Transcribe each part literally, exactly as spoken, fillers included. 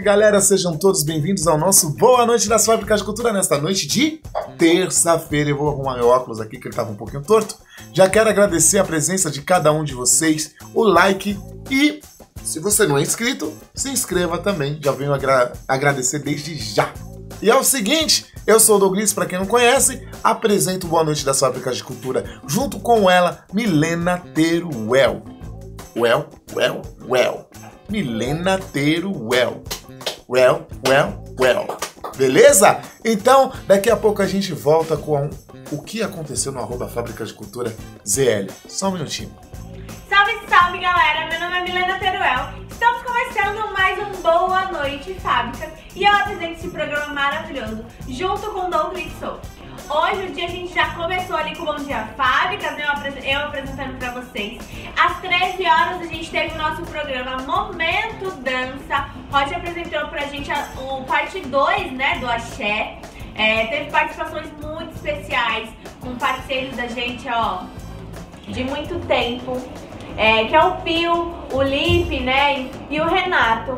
galera, sejam todos bem-vindos ao nosso Boa Noite das Fábricas de Cultura nesta noite de terça-feira. Eu vou arrumar meu óculos aqui que ele estava um pouquinho torto. Já quero agradecer a presença de cada um de vocês, o like e, se você não é inscrito, se inscreva também. Já venho agra agradecer desde já. E é o seguinte, eu sou o Douglas, para quem não conhece, apresento o Boa Noite das Fábricas de Cultura junto com ela, Milena Teruel. Well, well, well. Milena Teruel. Well, well, well. Beleza? Então, daqui a pouco a gente volta com o que aconteceu no arroba Fábrica de Cultura Z L. Só um minutinho. Salve, salve, galera! Meu nome é Milena Teruel. Estamos começando mais um Boa Noite Fábricas e eu apresento esse programa maravilhoso junto com o Douglas Souza. Hoje o dia a gente já começou ali com o Bom Dia Fábricas, né? eu apresentando pra vocês. Às treze horas a gente teve o nosso programa Momento Dança. Roger apresentou pra gente a, o parte dois, né, do Axé. É, teve participações muito especiais com parceiros da gente, ó, de muito tempo. É, que é o Pio, o Lipe, né, e o Renato.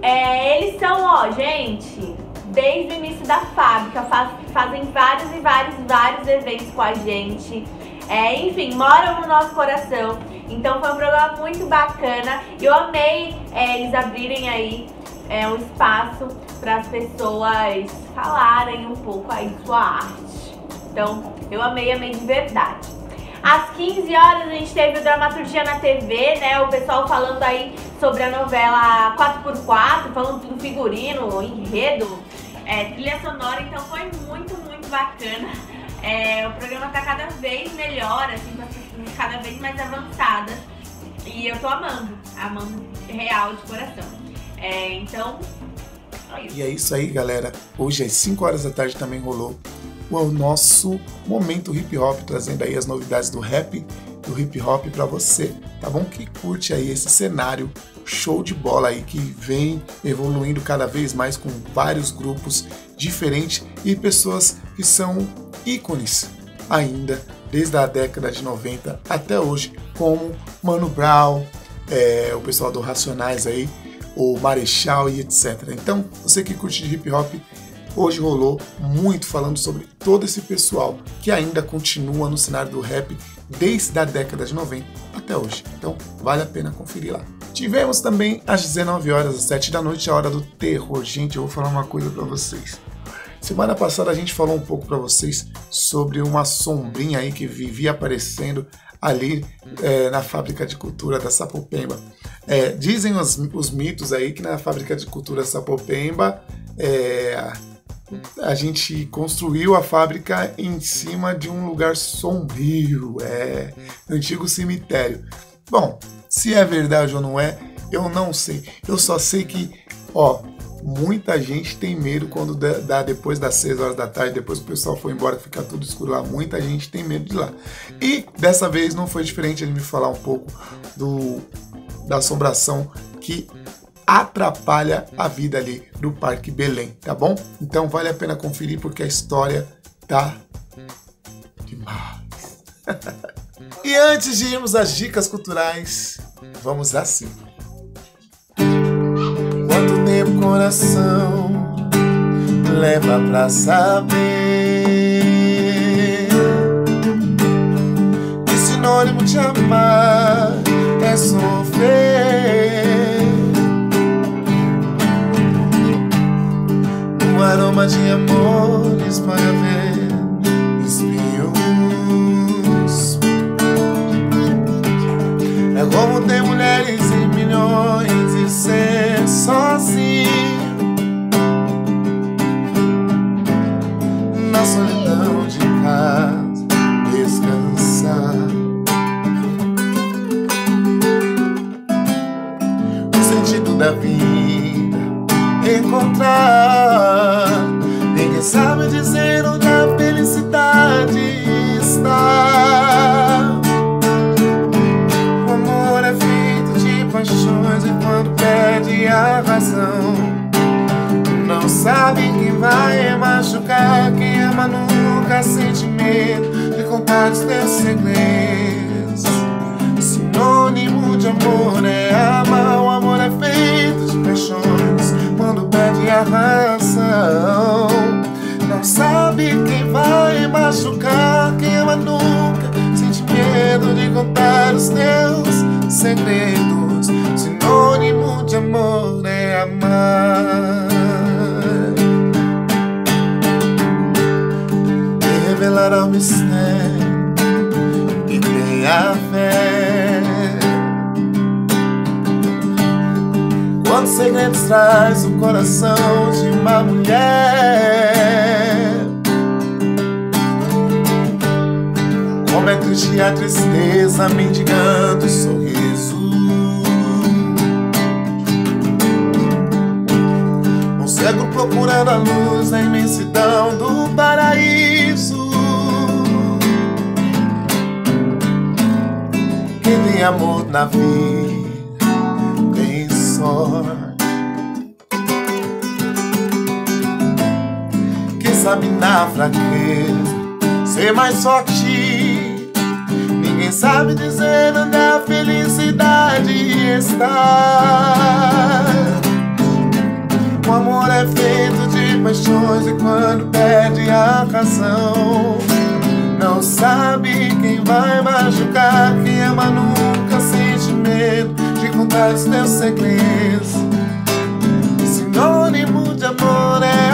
É, eles são, ó, gente, desde o início da fábrica, faz, fazem vários e vários, vários eventos com a gente. É, enfim, moram no nosso coração. Então foi um programa muito bacana. Eu amei é, eles abrirem aí é, um espaço para as pessoas falarem um pouco aí de sua arte. Então, eu amei, amei de verdade. Às quinze horas a gente teve o Dramaturgia na T V, né? O pessoal falando aí sobre a novela quatro por quatro, falando do figurino, enredo, é, trilha sonora. Então foi muito, muito bacana. É, o programa tá cada vez melhor, assim, com as pessoas cada vez mais avançadas. E eu tô amando, amando real, de coração. É, então, é isso. E é isso aí, galera. Hoje às cinco horas da tarde também rolou o nosso Momento Hip Hop, trazendo aí as novidades do rap, do hip hop para você, tá bom? Que curte aí esse cenário show de bola aí que vem evoluindo cada vez mais com vários grupos diferentes e pessoas que são ícones ainda desde a década de noventa até hoje, como Mano Brown, é, o pessoal do Racionais aí, o Marechal e etcétera. Então, você que curte de hip hop, hoje rolou muito falando sobre todo esse pessoal que ainda continua no cenário do rap desde a década de noventa até hoje. Então, vale a pena conferir lá. Tivemos também às dezenove horas, às sete da noite, a Hora do Terror. Gente, eu vou falar uma coisa pra vocês. Semana passada a gente falou um pouco pra vocês sobre uma sombrinha aí que vivia aparecendo ali é, na Fábrica de Cultura da Sapopemba. É, dizem os, os mitos aí que na Fábrica de Cultura Sapopemba é, a gente construiu a fábrica em cima de um lugar sombrio, é, antigo cemitério. Bom, se é verdade ou não é, eu não sei. Eu só sei que, ó, muita gente tem medo quando dá depois das seis horas da tarde, depois que o pessoal foi embora, fica tudo escuro lá, muita gente tem medo de lá. E dessa vez não foi diferente, ele me falar um pouco do, da assombração que atrapalha a vida ali do Parque Belém, tá bom? Então vale a pena conferir porque a história tá demais. E antes de irmos às dicas culturais, vamos assim. Quanto tempo o coração leva pra saber que sinônimo de amar é sofrer? O aroma de amores pode haver espinhos. É como ter mulheres e milhões e ser sozinho na solidão de casa, descansar. O sentido da vida encontrar. Ninguém sabe dizer onde a felicidade está. O amor é feito de paixões e quando perde a razão, não sabe quem vai machucar. Quem ama nunca sente medo de contar os teus segredos. Sinônimo de amor é amar. O amor é feito de paixões quando a razão. Não sabe quem vai machucar, quem ama nunca sente medo de contar os teus segredos. Sinônimo de amor é amar. E revelará o mistério e tenha fé. Quantos segredos traz o coração de uma mulher? Como é triste a tristeza mendigando o sorriso. Um cego procurando a luz na imensidão do paraíso. Quem tem amor na vida tem sorte. Quem sabe na fraqueza ser mais forte. Ninguém sabe dizer onde a felicidade está. O amor é feito de paixões e quando perde a razão, não sabe quem vai machucar. Quem ama nunca sente medo de contar os teus segredos. Sinônimo de amor é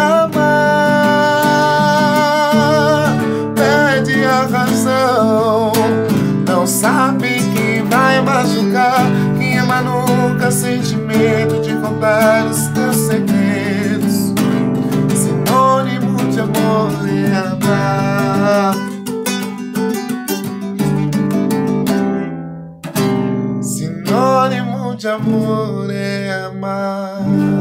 amar. Perde a razão, não sabe quem vai machucar. Quem ama nunca sente medo de contar os teus segredos. Sinônimo de amor é amar. Sinônimo de amor é amar.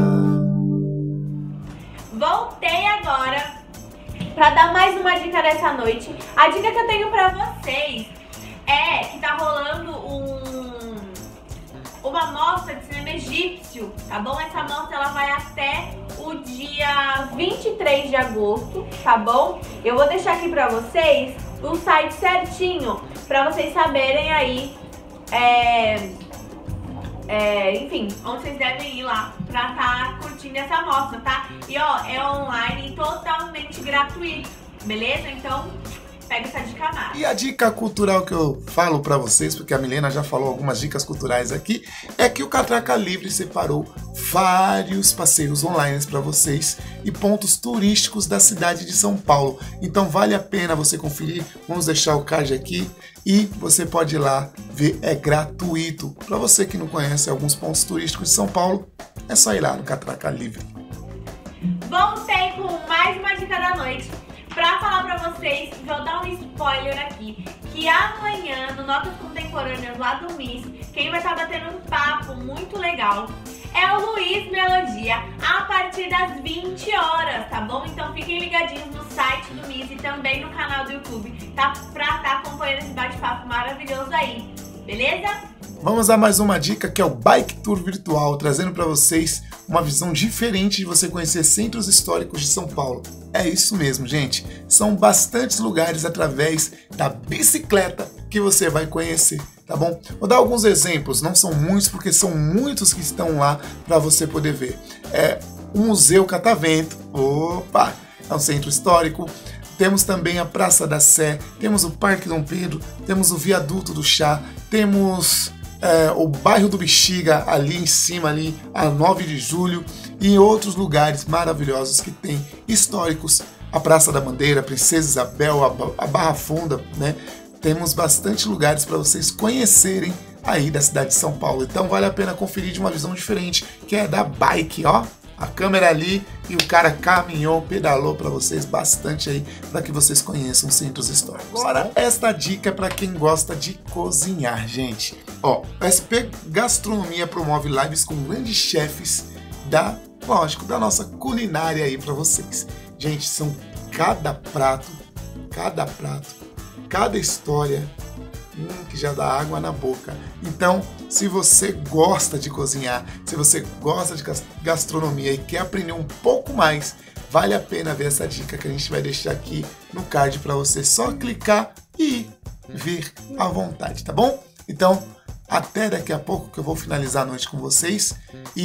Voltei agora pra dar mais uma dica dessa noite. A dica que eu tenho pra vocês é que tá rolando um, uma mostra de cinema egípcio, tá bom? Essa mostra ela vai até o dia vinte e três de agosto, tá bom? Eu vou deixar aqui pra vocês o site certinho pra vocês saberem aí, é, é, enfim, onde vocês devem ir lá pra tá curtindo essa mostra, tá? E ó, é online e totalmente gratuito, beleza? Então pega essa dica mais. E a dica cultural que eu falo pra vocês, porque a Milena já falou algumas dicas culturais aqui, é que o Catraca Livre separou vários passeios online pra vocês e pontos turísticos da cidade de São Paulo. Então vale a pena você conferir. Vamos deixar o card aqui e você pode ir lá ver, é gratuito. Pra você que não conhece alguns pontos turísticos de São Paulo, é só ir lá no Catraca Livre. Voltei com mais uma dica da noite pra falar pra vocês, vou dar um spoiler aqui, que amanhã no Notas Contemporâneas lá do Miss, quem vai estar batendo um papo muito legal é o Luiz Melodia, a partir das vinte horas, tá bom? Então fiquem ligadinhos no site do Miss e também no canal do YouTube, tá? Pra estar acompanhando esse bate-papo maravilhoso aí, beleza? Vamos a mais uma dica, que é o Bike Tour Virtual, trazendo para vocês uma visão diferente de você conhecer centros históricos de São Paulo. É isso mesmo, gente. São bastantes lugares através da bicicleta que você vai conhecer, tá bom? Vou dar alguns exemplos, não são muitos, porque são muitos que estão lá para você poder ver. É o Museu Catavento, opa, é um centro histórico. Temos também a Praça da Sé, temos o Parque Dom Pedro, temos o Viaduto do Chá, temos é, o bairro do Bexiga, ali em cima, ali, a nove de julho, e outros lugares maravilhosos que tem históricos. A Praça da Bandeira, Princesa Isabel, a, a Barra Funda, né? Temos bastante lugares para vocês conhecerem aí da cidade de São Paulo. Então vale a pena conferir de uma visão diferente, que é da bike, ó. A câmera ali e o cara caminhou, pedalou para vocês bastante aí, para que vocês conheçam centros históricos. Agora, esta dica é para quem gosta de cozinhar, gente. Ó, o S P Gastronomia promove lives com grandes chefes da, lógico, da nossa culinária aí para vocês. Gente, são cada prato, cada prato, cada história, hum, que já dá água na boca. Então, se você gosta de cozinhar, se você gosta de gastronomia e quer aprender um pouco mais, vale a pena ver essa dica que a gente vai deixar aqui no card para você só clicar e ver à vontade, tá bom? Então, até daqui a pouco que eu vou finalizar a noite com vocês e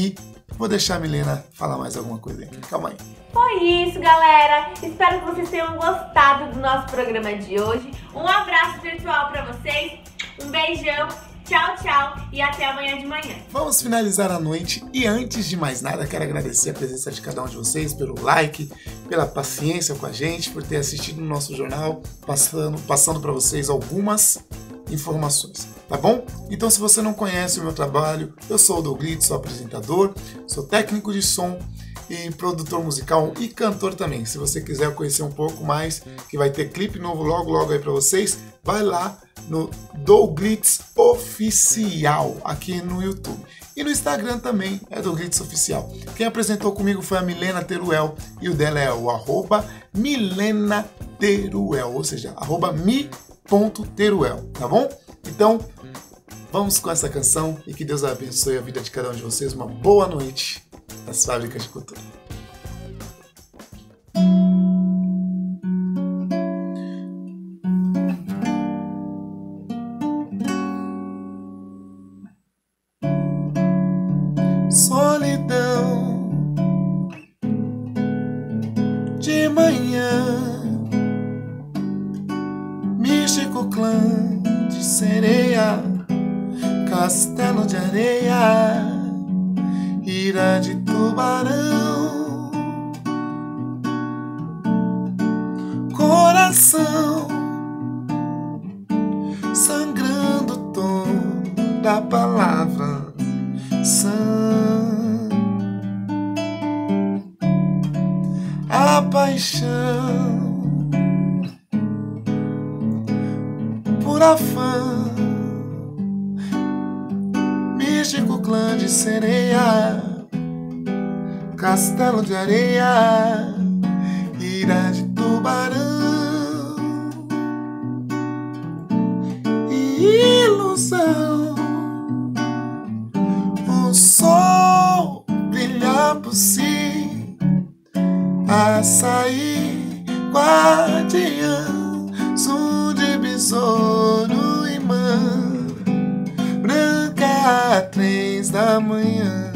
Vou deixar a Milena falar mais alguma coisa aqui. Calma aí. Foi isso, galera. Espero que vocês tenham gostado do nosso programa de hoje. Um abraço virtual pra vocês. Um beijão. Tchau, tchau e até amanhã de manhã. Vamos finalizar a noite e antes de mais nada quero agradecer a presença de cada um de vocês pelo like, pela paciência com a gente, por ter assistido no nosso jornal, passando, passando para vocês algumas informações, tá bom? Então se você não conhece o meu trabalho, eu sou o Douglitz, sou apresentador, sou técnico de som e produtor musical e cantor também. Se você quiser conhecer um pouco mais, que vai ter clipe novo logo logo aí para vocês, vai lá no Douglitz Oficial aqui no YouTube. E no Instagram também é Douglitz Oficial. Quem apresentou comigo foi a Milena Teruel e o dela é o arroba Milena Teruel, ou seja, arroba mi.teruel, tá bom? Então, vamos com essa canção e que Deus abençoe a vida de cada um de vocês. Uma boa noite das Fábricas de Cultura. Solidão de manhã, místico clã de sereia, castelo de areia, ira de tubarão, coração sangrando toda a palavra sã. A paixão por afã, místico clã de sereia, castelo de areia, ira de tubarão e ilusão. O sol brilha por si, açaí, guardiã, som de besouro e imã, branca três da manhã.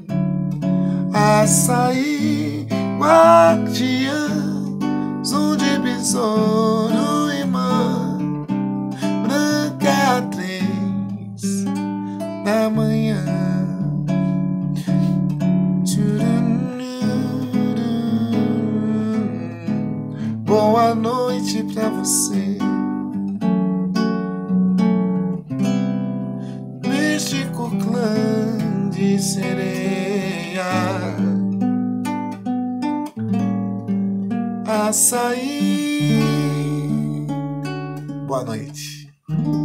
Açaí, guardiã, som de besouro e imã, branca três da manhã. Boa noite pra você, místico clã de sereia, açaí. Boa noite.